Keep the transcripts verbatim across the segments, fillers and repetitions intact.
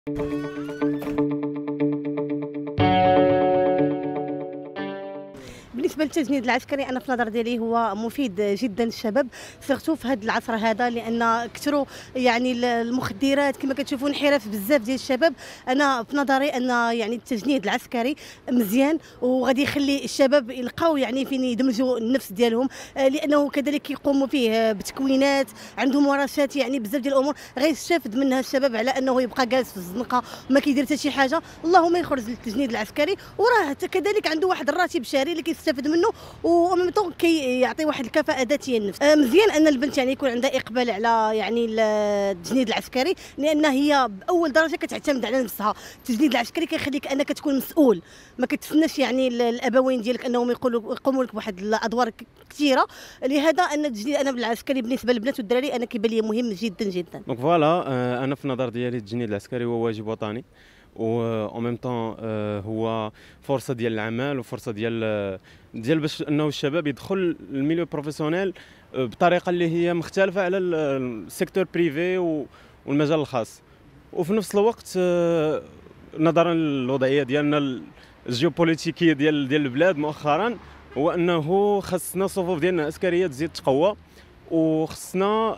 بالنسبه للتجنيد العسكري انا في النظر ديالي هو مفيد جدا للشباب، سيرتو في هذا العصر هذا، لان كثروا يعني المخدرات كما كتشوفوا، انحراف بزاف ديال الشباب. انا في نظري ان يعني التجنيد العسكري مزيان وغادي يخلي الشباب يلقاو يعني فين يدمجوا النفس ديالهم، لانه كذلك يقوموا فيه بتكوينات، عندهم ورشات، يعني بزاف ديال الامور غيستافد منها الشباب على انه يبقى جالس في الزنقه وما كيدير حتى شي حاجه. اللهم يخرج للتجنيد العسكري، وراه كذلك عنده واحد الراتب شهري اللي يستافد منه، وميمطون كيعطي واحد الكفاءه ذاتيه للنفس. آه مزيان ان البنت يعني يكون عندها اقبال على يعني التجنيد العسكري، لان هي باول درجه كتعتمد على نفسها. التجنيد العسكري كيخليك انك تكون مسؤول، ما كتسناش يعني الابوين ديالك انهم يقولوا يقوموا لك بواحد الادوار كثيره. لهذا ان التجنيد انا بالعسكري بالنسبه للبنات والدراري انا كيبان لي مهم جدا جدا. دونك فوالا، انا في النظر ديالي التجنيد العسكري هو واجب وطني، و اون ميم طون هو فرصه ديال العمل وفرصه ديال ديال باش انه الشباب يدخل الميليو بروفيسيونيل بطريقه اللي هي مختلفه على السيكتور بريفي والمجال الخاص. وفي نفس الوقت نظرا للوضعيه ديالنا الجيوبوليتيكيه ديال ديال البلاد مؤخرا، هو انه خصنا الصفوف ديالنا العسكريه تزيد تقوى، وخصنا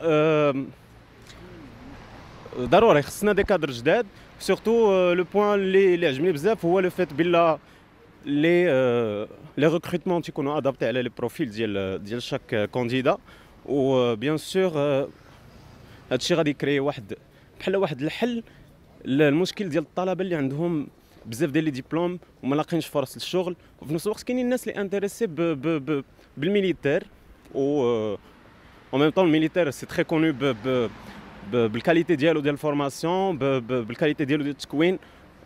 ضروري خصنا دي كادر جداد. سورتو لو بوين اللي اللي عجبني بزاف هو لو فيت بلا لي لي ريكروتمون تيكونوا ادابتي على لي بروفيل ديال ديال شاك كانديدا. و بيان سور هادشي غادي يكري واحد بحال واحد الحل للمشكل ديال الطلبه اللي عندهم بزاف ديال لي ديبلوم وما لاقينش فرص للشغل. وفي نفس الوقت كاينين الناس اللي انتريسي بالميليتير، و en même temps الميليتير سي تري كونو ب بالكاليتي ديالو ديال الفورماسيون، بالكاليتي ديالو ديال التكوين،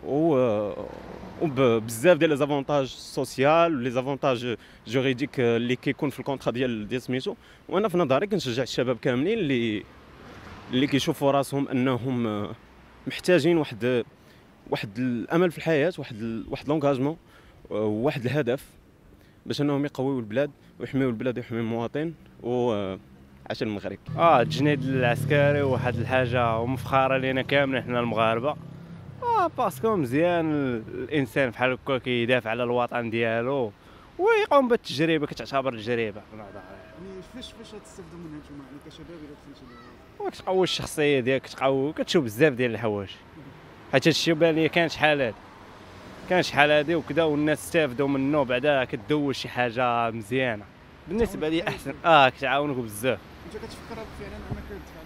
و وبزاف ديال لي زافونتاج سوسيال ولي زافونتاج جوريديك اللي كيكون في الكونطرا ديال ديال سميتو. وانا في نظري كنشجع الشباب كاملين اللي اللي كيشوفوا راسهم انهم محتاجين واحد واحد الامل في الحياه، واحد واحد لونغاجمون، واحد الهدف باش انهم يقويوا البلاد ويحميوا البلاد ويحميوا المواطن و عاش المغرب. اه التجنيد العسكري واحد الحاجه ومفخره لينا كاملين حنا المغاربه، اه باسكو مزيان الانسان بحال هكا كيدافع على الوطن ديالو ويقوم بالتجربه، كتعتبر تجربه. يعني فاش فاش غتستافدوا منها نتوما يعني كشباب الا دخلتوا لها؟ وكتقوي الشخصيه ديالك، تقوي كتشوف بزاف ديال الحوايج، حيت هادشي بان لي كان شحال هادي كان شحال هادي وكذا، والناس استافدوا منه. بعدا كدوز شي حاجه مزيانه بالنسبه لي احسن، اه كتعاونوك بزاف. انت كتفكر فعلا انك تدفع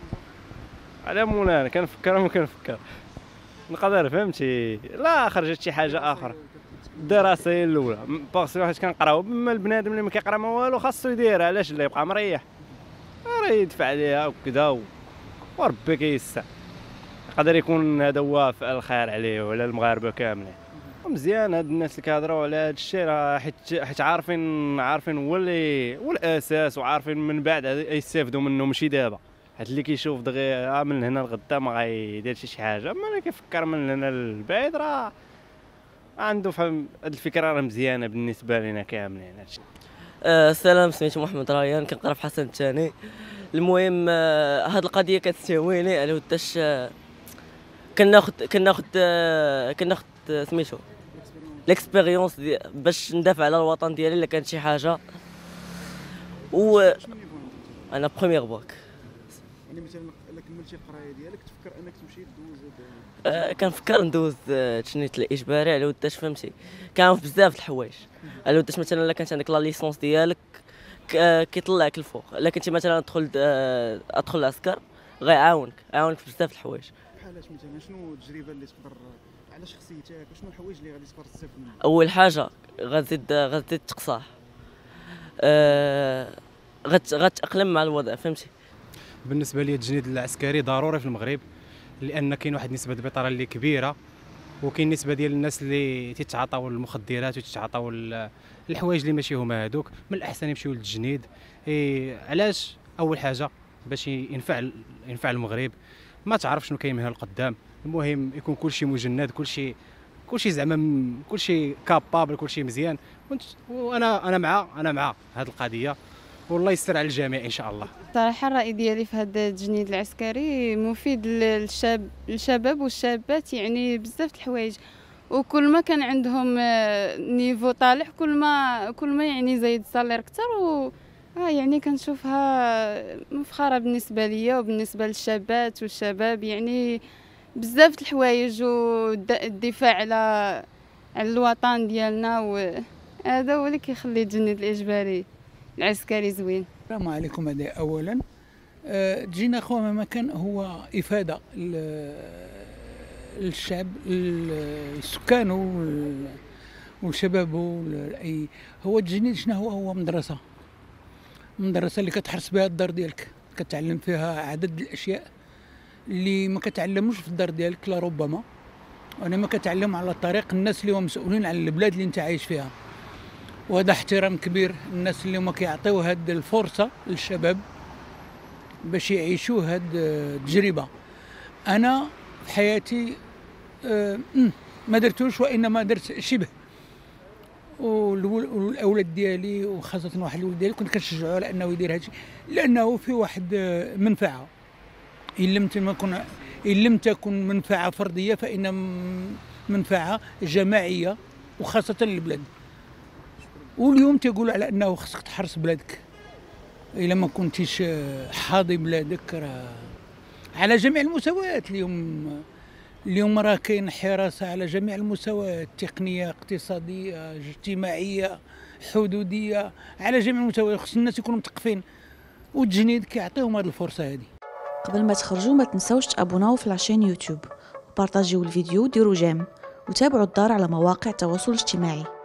عليها على مولانا كنفكر وما كنفكر نقدر، فهمتي؟ لا خرجت شي حاجه اخرى. الدراسه هي الاولى، باسكو حيت كنقراو، اما البنادم اللي ما كيقرا ما والو خاصو يديرها. علاش لا يبقى مريح؟ راه يدفع عليها وكذا، وربي كيسع. يقدر يكون هذا هو فعل الخير عليه وعلى المغاربه كاملين. مزيان هاد الناس اللي كيهضروا على هذا الشيء، راه حيت حيت عارفين عارفين هو اللي هو الاساس، وعارفين من بعد يستافدوا منه ماشي دابا. حيت اللي كيشوف دغيا من هنا لغدا ما غايديرش شي حاجه، اما اللي كيفكر من هنا للبعيد راه عنده فهم. هاد الفكره راه مزيانه بالنسبه لنا كاملين. هادشي أه سلام، سميتو محمد ريان، كنقرا في حسن الثاني. المهم أه هاد القضيه كتستهويني على وداش أه كناخد كناخد أه كناخد أه سميتو ليكسبيريونس باش ندافع على الوطن ديالي الا كانت شي حاجه. و انا بروميير باك. يعني مثلا الا كملتي القرايه ديالك تفكر انك تمشي دوز؟ أه كنفكر ندوز التشنيت الاجباري على وداش، فهمتي؟ كاين بزاف د الحوايج على وداش. مثلا الا كانت عندك لا ليسونس ديالك كيطلعك الفوق، الا كنتي مثلا ادخل ادخل العسكر غيعاونك عاونك في بزاف د الحوايج. بحالاش مثلا شنو التجربه اللي تقدر على شخصيتك وشنو الحوايج اللي غادي تقدر تستافد منها؟ اول حاجه غتزيد غتزيد تقصاح، أه غت غتاقلم مع الوضع، فهمتي؟ بالنسبه لي التجنيد العسكري ضروري في المغرب، لان كاين واحد نسبه البطاله اللي كبيره، وكاين نسبه ديال الناس اللي تيتعاطاو المخدرات وتتعاطاو الحوايج اللي ماشي هما هذوك. من الاحسن يمشيو للتجنيد. إيه علاش؟ اول حاجه باش ينفع ينفع المغرب. ما تعرف شنو كاين من هنا لقدام، المهم يكون كلشي مجند، كلشي كلشي زعما كلشي كابابل، كلشي مزيان. وانا انا مع انا مع هذه القضيه، والله يستر على الجميع ان شاء الله. صراحه الراي ديالي في هذا التجنيد العسكري مفيد للشاب الشباب والشابات، يعني بزاف د الحوايج، وكل ما كان عندهم نيفو طالع كل ما كل ما يعني زايد الصالير اكثر، و آه يعني كنشوفها مفخره بالنسبه ليا وبالنسبه للشابات والشباب، يعني بزاف د الحوايج والدفاع على على الوطن ديالنا، وهذا هو اللي كيخلي التجنيد الاجباري العسكري زوين. السلام عليكم. هذا اولا تجينا اخوة ما كان هو افاده للشعب السكان والشباب، اي هو التجنيد شنو هو؟ هو مدرسه مدرسه اللي كتحرس بها الدار ديالك، كتعلم فيها عدد الاشياء اللي ما كتعلموش في الدار ديالك لربما، وانما كتعلم على طريق الناس اللي هم مسؤولين على البلاد اللي انت عايش فيها. وهذا احترام كبير الناس اللي هما كيعطيو هذه الفرصه للشباب باش يعيشوا هذه التجربه. انا في حياتي أه ما درتوش، وانما درت شبه، والاولاد ديالي وخاصه واحد الولد ديالي كنت كنشجعو على انه يدير هادشي، لانه في واحد منفعه، ان لم تكن ان لم تكن منفعه فرديه فان منفعه جماعيه وخاصه للبلاد. واليوم تيقولوا على انه خصك تحرس بلادك، الا ما كنتيش حاضي بلادك راه على جميع المستويات. اليوم اليوم راه كاين حراسه على جميع المستويات، تقنيه، اقتصاديه، اجتماعيه، حدوديه، على جميع المستويات. خص الناس يكونوا مثقفين، والتجنيد كيعطيهم هذه الفرصه هذه. قبل ما تخرجوا ما تنسوش تابوناو في لاشين يوتيوب، وبارطاجيو الفيديو وديروا جيم، وتابعوا الدار على مواقع التواصل الاجتماعي.